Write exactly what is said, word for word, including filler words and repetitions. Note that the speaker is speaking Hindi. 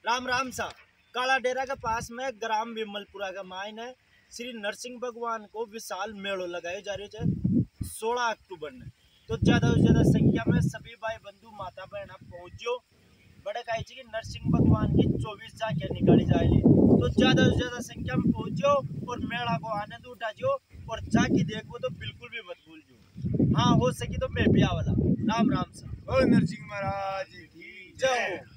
राम राम सा काला डेरा के पास में ग्राम विमलपुरा का माइन है। श्री नरसिंह भगवान को विशाल मेड़ो लगाए जा रहे थे सोलह अक्टूबर ने। तो ज्यादा से ज्यादा संख्या में सभी भाई बंधु माता बहन पहुंचो। बड़े कहे कि नरसिंह भगवान की चौबीस झांकियां निकाली जाएगी। तो ज्यादा से ज्यादा संख्या में पहुंचो और मेला को आनंद उठाओ और झांकी देखो तो बिल्कुल भी मत भूल। हाँ हो सके तो मैं भी आवला। राम राम सा। ओ नरसिंह महाराज की जय।